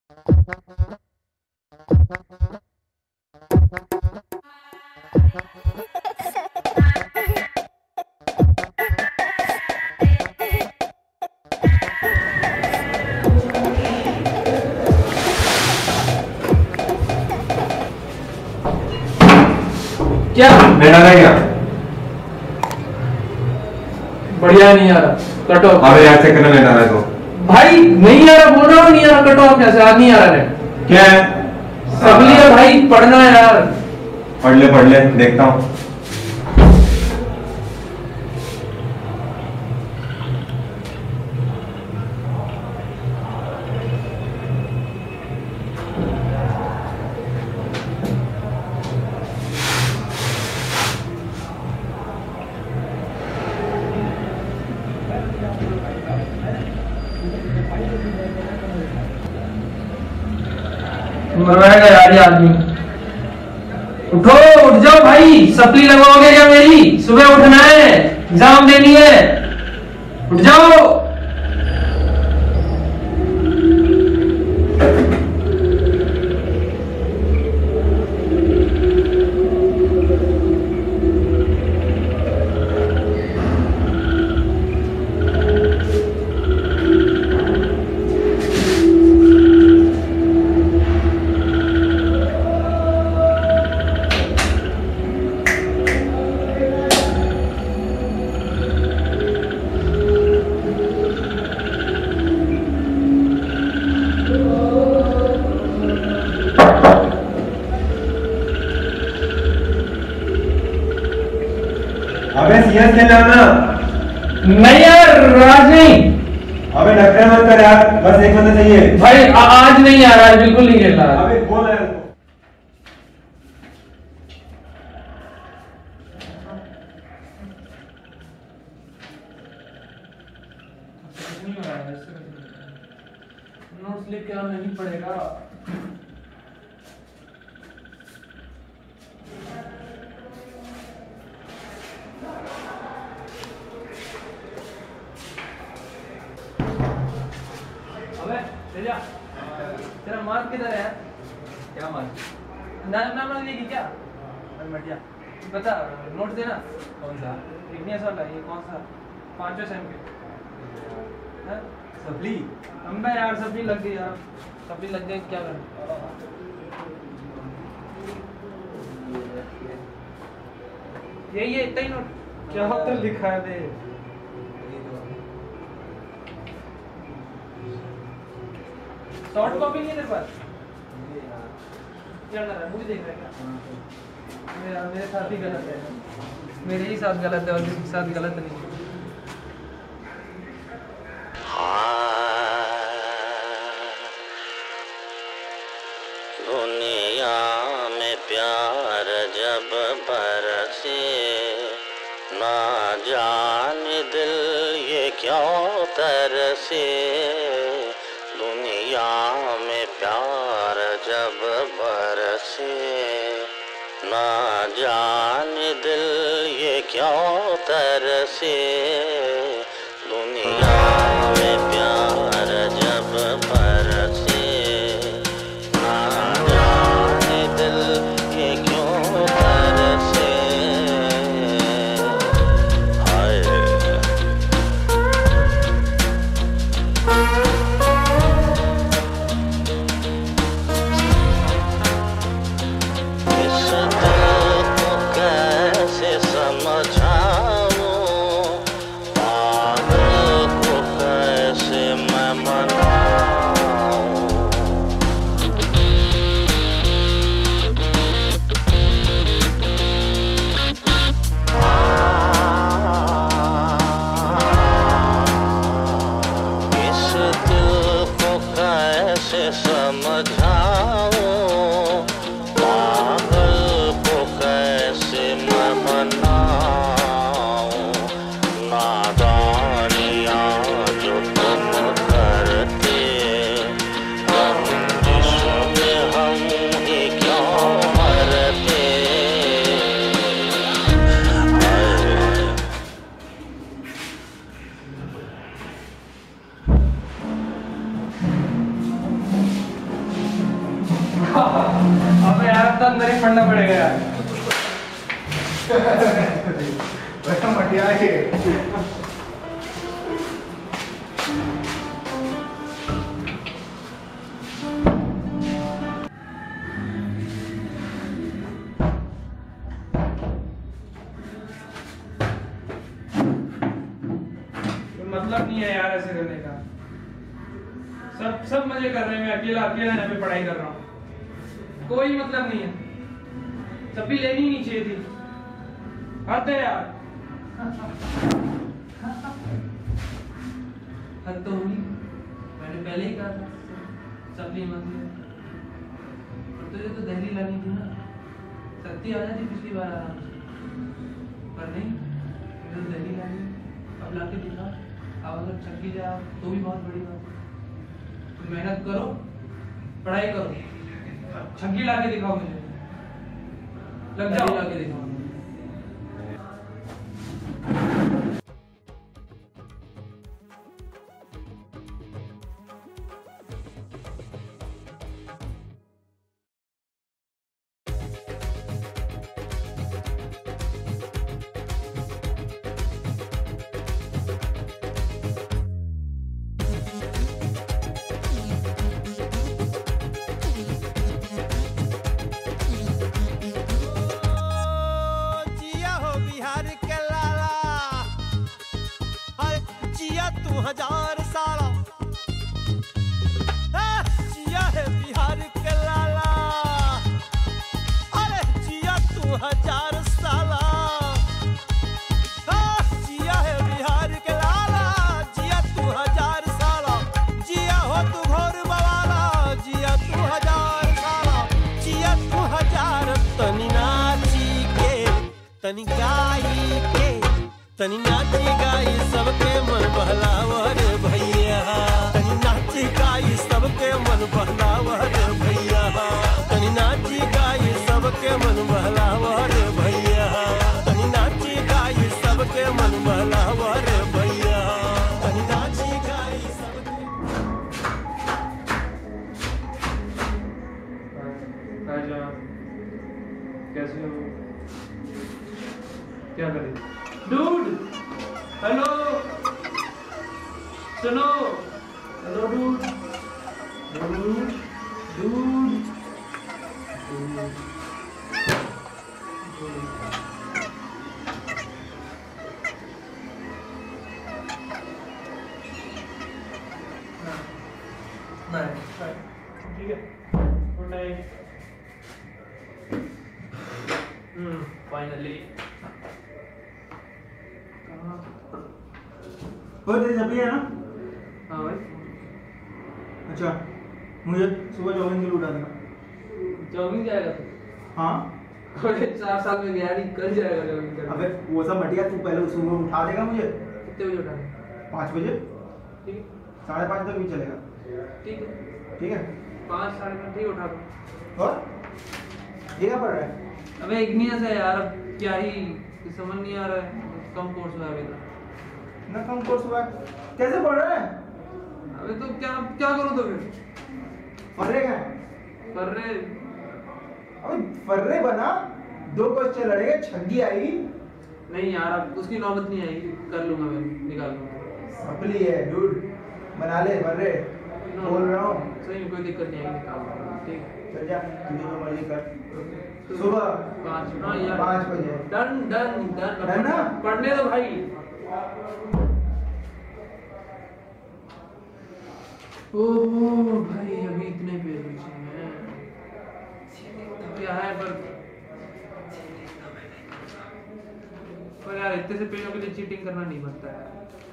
क्या मेरा रह गया। बढ़िया नहीं आ रहा, कटो। अबे यार से करना लेना है तो भाई नहीं आ रहा, बोल रहा हूँ नहीं आ रहा, कटो आप कैसे आज नहीं आ रहा है। क्या है? सब लिया भाई, पढ़ना है यार। पढ़ ले देखता हूँ। मर रहेगा यार ये आदमी। उठो, उठ जाओ भाई, सप्ली लगवाओगे क्या मेरी? सुबह उठना है, एग्जाम देनी है, उठ जाओ। अबे सीएस खेलना ना। नहीं यार, आज नहीं। अबे नखरे मत कर यार, बस एक बंदा चाहिए भाई आज नहीं आ रहा है, बिल्कुल नहीं खेल रहा है। अबे बोल रहा है नोट्स लेके आना नहीं पड़ेगा। अबे तेरा मार्क किधर है? क्या मार्क? नाम लिखी क्या? मटिया बता, नोट देना। कौन सा? इग्नियस वाला, ये कौन सा? 5वें सेम के सप्ली। अम्बे यार सप्ली लग गई यार, सप्ली लग गई, क्या करें? ये इतना ही नोट क्या तो लिखा है बे? शॉर्ट कॉपी नहीं है तेरे पास? क्या कर रहा है, मूवी देख रहा है क्या? मेरे साथ ही गलत है, मेरे ही साथ गलत है और किसी के साथ गलत नहीं। दुनिया में प्यार जब बरसे, ना जाने दिल ये क्यों तरसे। दुनिया में प्यार जब बरसे, ना जाने दिल ये क्यों तरसे। दुनिया में प्यार जब बरसे, ना जाने दिल ये क्यों तरसे। हाय इस दिल को कैसे समझाऊं, पागल को कैसे ही पढ़ना पड़ेगा यार। वैसा मटिया है। मतलब नहीं है यार ऐसे करने का। सब मजे कर रहे हैं, मैं अकेला यहाँ पे पढ़ाई कर रहा हूँ। कोई मतलब नहीं है। सब भी लेनी ही नहीं चाहिए थी। हद है यार। हद तो होगी, मैंने पहले ही कहा था सब भी मत ले। और तुझे तो दहली लानी थी ना, सत्ती आ जाती पिछली बार आराम से। पर नहीं, मुझे तो दहली लानी। अब लाके दिखा, अब अगर छक्की जाए तो भी बहुत बड़ी बात है। तुम मेहनत करो, पढ़ाई करो, छक्की लाके दिखाओ मुझे, लग जाओ लाके दिखाओ। तू हजार साला जिया है बिहार के लाला। अरे जिया तू हजार साला जिया है बिहार के लाला। जिया तू हजार साला, जिया हो तू घोर बवाला। जिया तू हजार साला, जिया तू हजार। तनी नाची के, तनी गाई के, तनी नाची गाई सबके मन बहलावर भैया। तनी नाची गाई सबके मन बहलावर भैया। तनी नाची गाई सबके मन बहलावर भैया। तनी नाची गाई सबके मन बहलावर भैया। तनी नाची गाई सबके। कैसे हो? क्या करें? डूड, हेलो, सुनो, हेलो डूड, डूड, डूड, ठीक है, गुड नाइट। फाइनली वो तेरी जब है ना? हाँ भाई। अच्छा, मुझे सुबह जॉगिंग के लिए उठा देना। जॉगिंग जाएगा तू? हाँ। अरे 4 साल में गया नहीं, कल जाएगा जॉगिंग करने। अबे वो सब मटिया, तू पहले सुबह उठा देगा मुझे। कितने बजे उठाना? 5 बजे, ठीक है, 5:30 तक भी चलेगा। ठीक है, ठीक है। 5 साढ़े 5 ठीक उठा दो। और ये क्या पढ़ रहा है? अबे इग्नियस है यार, अब क्या ही समझ नहीं आ रहा है। कम कोर्स हुआ अभी तो। ना कम कोर्स हुआ है। कैसे पढ़ रहा है? अबे तो क्या क्या करूँ तो फिर? फर्रे का? फर्रे? अबे फर्रे बना, 2 क्वेश्चन लड़ेगा, छग्गी आई। नहीं यार, अब उसकी नौबत नहीं आएगी, कर लूंगा मैं, निकाल लूंगा। सपली है डूड, बना ले फर्रे। बोल रहा हूँ सही में कोई दिक्कत नहीं आएगी, निकाल लूंगा। ठीक है, चल जा, तुझे जो मर्जी कर। सुबह 5, हाँ यार 5 बजे। Done done done. डन ना? पढ़ने दो भाई। ओह भाई, अभी इतने पेज बचे हैं। क्या है पर यार इतने से पेजों के लिए चीटिंग करना नहीं बनता यार।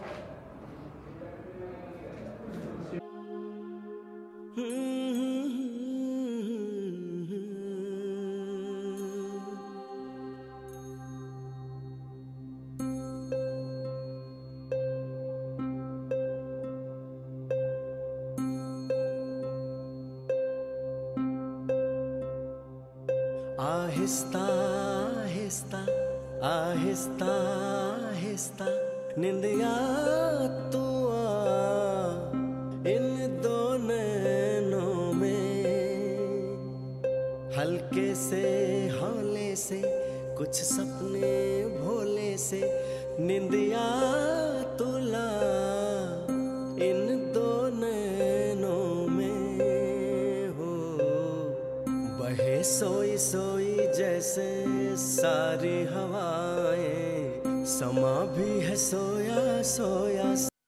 आहिस्ता आहिस्ता आहिस्ता आहिस्ता निंदिया तू आ इन दो नैनों में हल्के हल्के से हौले से कुछ सपने भोले से निंदिया तुला इन दो नैनों में हो। बहे सोई सोई जैसे सारी हवाएं, समा भी है सोया सोया।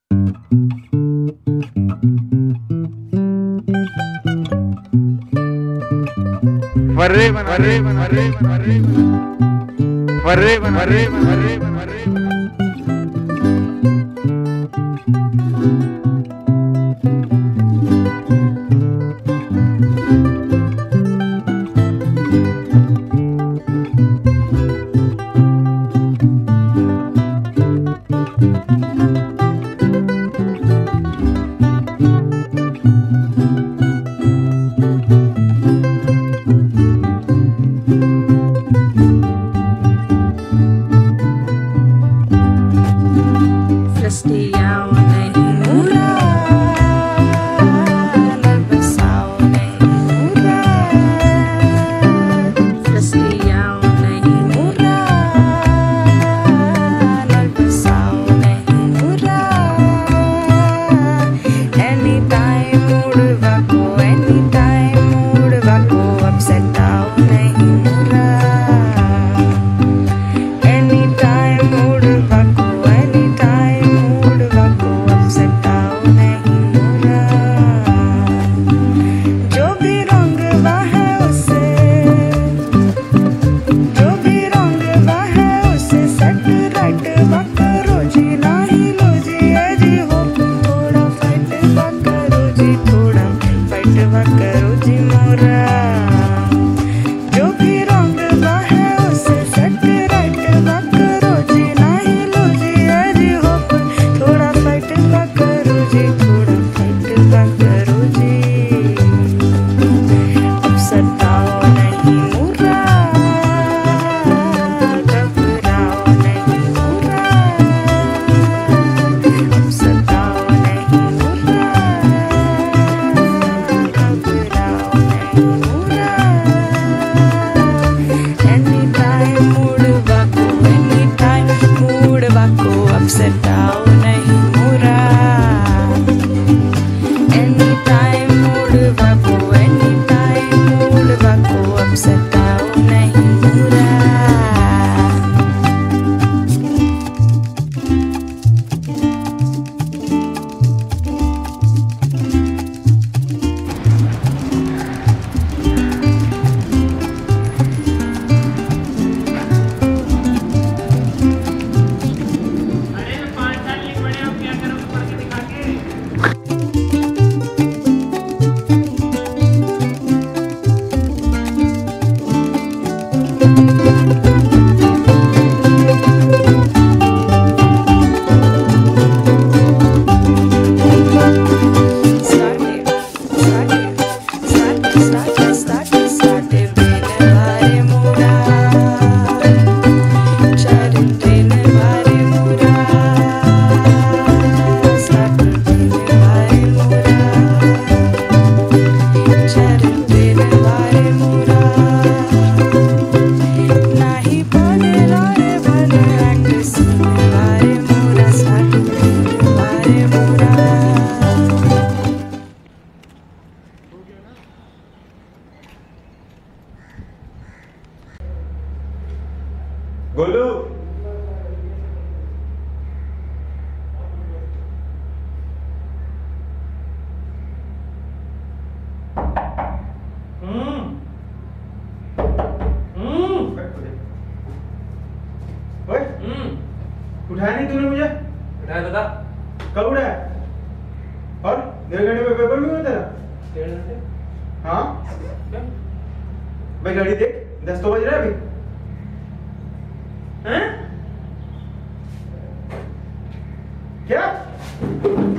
गोलू उठाया नहीं तूने मुझे? उठाया तो था। कब उठाया? और 1.5 घंटे में पेपर भी हुआ तेरा? 1.5 घंटे? हाँ क्या? भाई घड़ी देख 10 तो बज रहा है अभी। हैं? क्या?